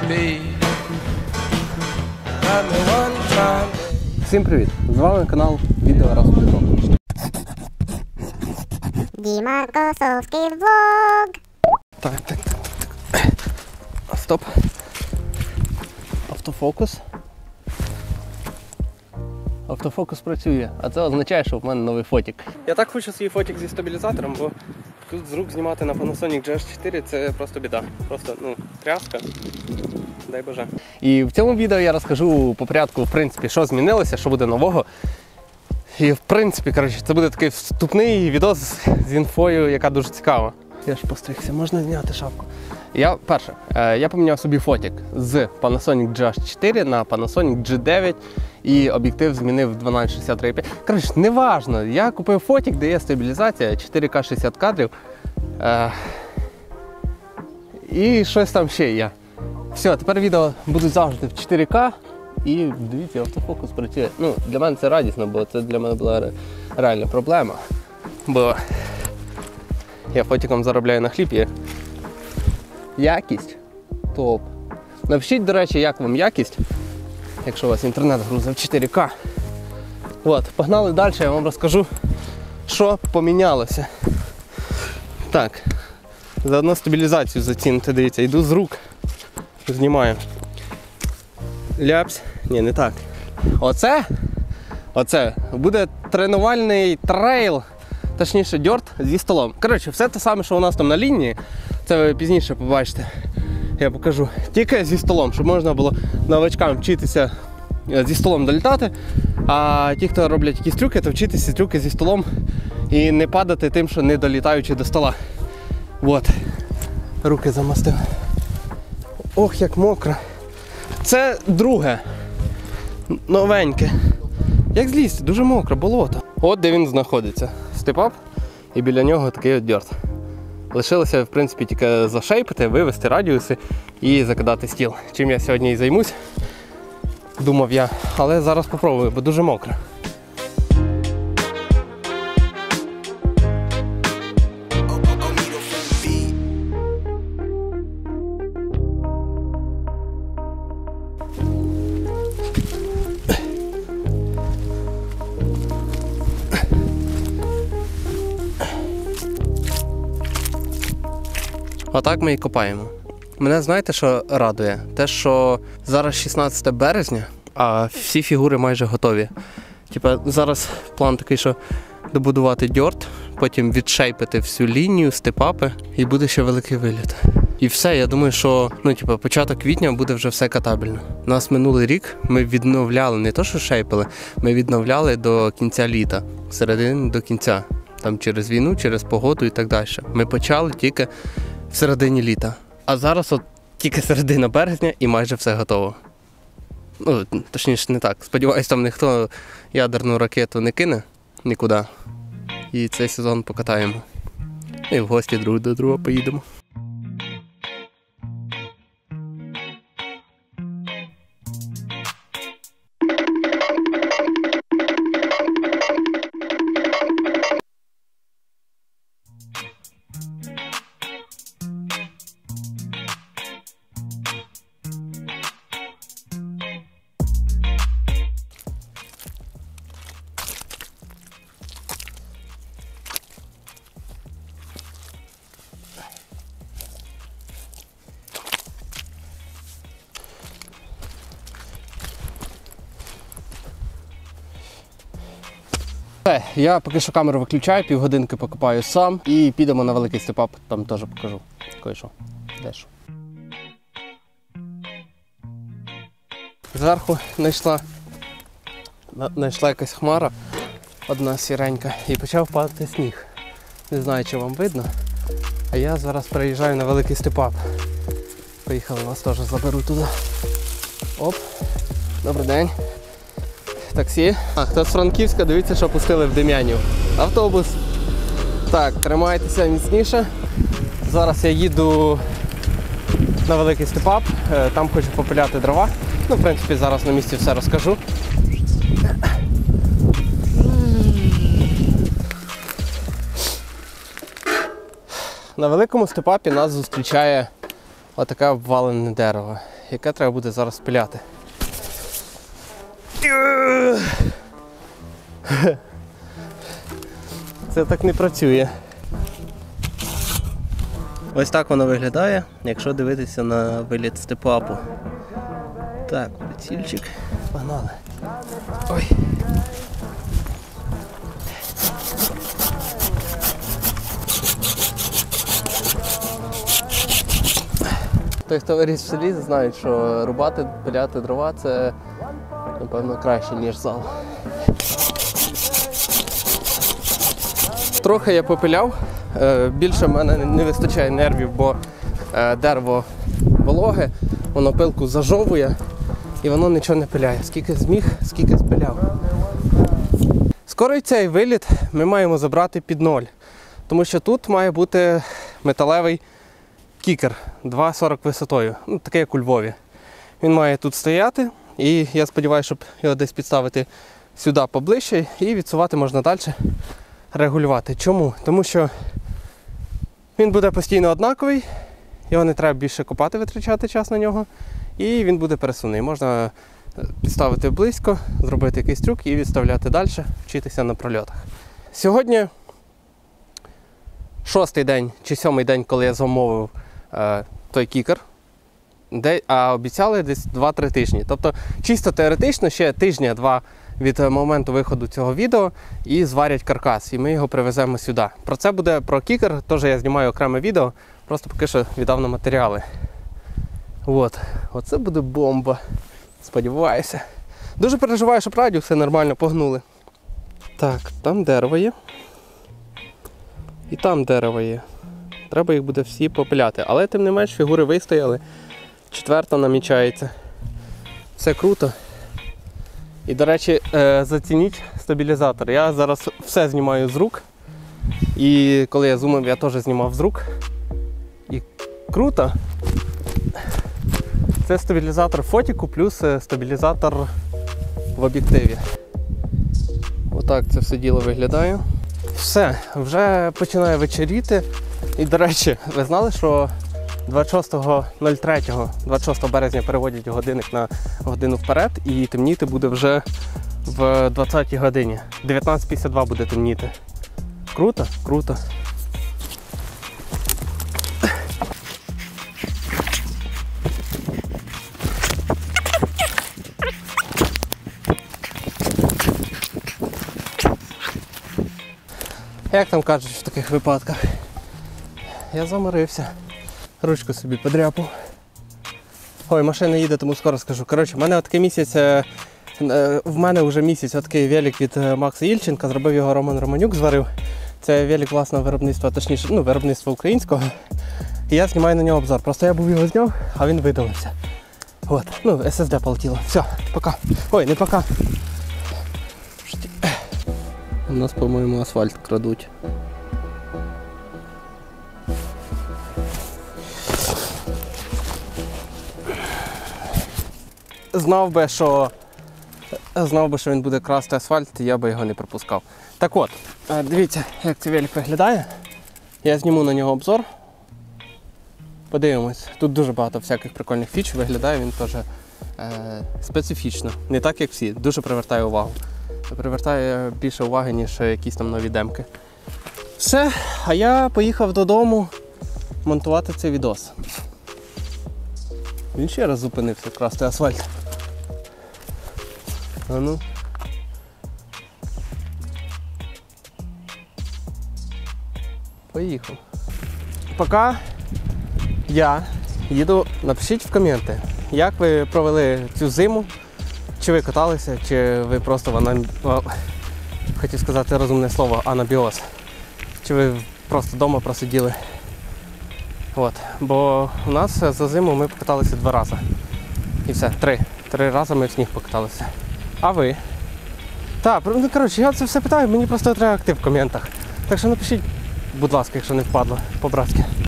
Всім привіт! З вами канал Відео Раз Плюс. Діма Косовський влог. Так. Стоп. Автофокус працює, а це означає, що в мене новий фотик. Я так хочу свій фотик зі стабілізатором, бо тут з рук знімати на Panasonic GH4 це просто біда. Просто, тряска. Дай Боже. І в цьому відео я розкажу по порядку, в принципі, що змінилося, що буде нового. І в принципі, це буде такий вступний відос з інфою, яка дуже цікава. Я ж постригся, можна зняти шапку. Я поміняв собі фотик з Panasonic GH4 на Panasonic G9 і об'єктив змінив 12-63,5. Коротше, неважно, я купив фотик, де є стабілізація, 4К 60 кадрів. І щось там ще є. Все, тепер відео будуть завжди в 4К. І дивіться, автофокус працює. Для мене це радісно, бо це для мене була реальна проблема. Бо я фотиком заробляю на хліб і якість топ. Напишіть, до речі, як вам якість, якщо у вас інтернет грузив 4К. Погнали далі, я вам розкажу, що помінялося. Так, заодно стабілізацію зацінити, дивіться, йду з рук, знімаю. Ляпсь. Ні, не так. Оце буде тренувальний трейл, точніше дьорт зі столом. Коротше, все те саме, що у нас там на лінії, це ви пізніше побачите, я покажу. Тільки зі столом, щоб можна було новачкам вчитися зі столом долітати, а ті, хто роблять якісь трюки, то вчитися трюки зі столом і не падати тим, що не долітаючи до стола. Руки замастив. Ох, як мокро. Це друге, новеньке. Як злізти? Дуже мокро, болото. От де він знаходиться. Степ-ап, і біля нього такий от дьорт. Лишилося, в принципі, тільки зашейпити, вивести радіуси і закидати стіл. Чим я сьогодні і займусь, думав я. Але зараз спробую, бо дуже мокро. Отак ми і копаємо. Мене знаєте, що радує? Те, що зараз 16 березня, а всі фігури майже готові. Зараз план такий, що добудувати дьорт, потім відшейпити всю лінію, степапи, і буде ще великий виліт. І все, я думаю, що початок квітня буде вже все катабельно. У нас минулий рік ми відновляли, не то що шейпили, ми відновляли до кінця літа, з середини до кінця. Там через війну, через погоду і так далі. Ми почали тільки в середині літа. А зараз тільки середина березня і майже все готово. Точніше не так. Сподіваюсь, там ніхто ядерну ракету не кине нікуди. І цей сезон покатаємо. І в гості друг до друга поїдемо. Я поки що камеру виключаю, півгодинки покопаю сам і підемо на великий степ-ап, там теж покажу кое-що, дещо. Зверху знайшла якась хмара, одна сіренька, і почав падати сніг. Не знаю, чи вам видно, а я зараз переїжджаю на великий степ-ап. Поїхали, вас теж заберу туди. Оп, добрий день. Таксі. Хто з Франківська, дивіться, що пустили в Дем'янів. Автобус. Так, тримайтеся міцніше. Зараз я їду на великий степ-ап. Там хочу попиляти дрова. В принципі, зараз на місці все розкажу. На великому степ-апі нас зустрічає отаке обвалене дерево. яке треба буде зараз спиляти. Це так не працює. Ось так воно виглядає, якщо дивитися на виліт степапу. Так, прицільчик. Погнали. Ой. Той, хто виріс в селі, знає, що рубати, пиляти дрова – це, напевно, краще, ніж зал. Трохи я попиляв, більше в мене не вистачає нервів, бо дерево вологе, воно пилку зажовує і воно нічого не пиляє. Скільки зміг, скільки спиляв. Скоро і цей виліт ми маємо забрати під 0, тому що тут має бути металевий кікер 2,40 висотою, ну, такий як у Львові. Він має тут стояти і я сподіваюся, щоб його десь підставити сюди поближче і відсувати можна далі, регулювати. Чому? Тому що він буде постійно однаковий, його не треба більше копати, витрачати час на нього, і він буде пересувний. Можна підставити близько, зробити якийсь трюк і відставляти далі, вчитися на прольотах. Сьогодні 6-й день чи 7-й день, коли я замовив той кікер, а обіцяли десь 2-3 тижні. Тобто чисто теоретично ще тижня-два від моменту виходу цього відео і зварять каркас, і ми його привеземо сюди. Про це буде, про кікер, теж я знімаю окреме відео, просто поки що віддав на матеріали. Оце буде бомба. Сподіваюся. Дуже переживаю, щоб радіо все нормально погнули. Так, там дерево є. І там дерево є. Треба їх буде всі попиляти. Але тим не менш фігури вистояли. 4-та намічається. Все круто. І, до речі, зацініть стабілізатор. Я зараз все знімаю з рук. І коли я зумив, я теж знімав з рук. І круто. Це стабілізатор фотіку плюс стабілізатор в об'єктиві. Отак це все діло виглядає. Все, вже починає вечеріти. І, до речі, ви знали, що 26.03, 26 березня переводять годинник на годину вперед і темніти буде вже в 20-й годині. 19:52 буде темніти. Круто? Круто. Як там кажуть в таких випадках? Я заморився. Ручку собі подряпав. Ой, машина їде, тому скоро скажу. Коротше, в мене такий місяць, в мене вже місяць такий велик від Макса Ільченка, зробив його Роман Романюк, зварив. Це велик власного виробництва, точніше, виробництва українського. І я знімаю на нього обзор. Просто я був його зняв, а він видалився. SSD полетіло. Все, пока. Ой, не пока. У нас, по-моєму, асфальт крадуть. Знав би, що він буде красти асфальт, я би його не пропускав. Так от, дивіться, як цей велик виглядає. Я зніму на нього обзор. Подивимось. Тут дуже багато всяких прикольних фіч, виглядає він теж специфічно. Не так, як всі. Дуже привертає увагу. Привертає більше уваги, ніж якісь там нові демки. Все, а я поїхав додому монтувати цей відос. Він ще раз зупинився красти асфальт. А ну. Поїхав. Поки я їду, напишіть в коменти, як ви провели цю зиму, чи ви каталися, чи ви просто хотів сказати розумне слово, анабіоз. Чи ви просто вдома просиділи. Бо у нас за зиму ми покаталися 2 рази. І все, 3 рази ми в сніг покаталися. А ви? Так, коротше, я це все питаю, мені просто треба актив в коментах. Так що напишіть, будь ласка, якщо не впадло, по-братськи.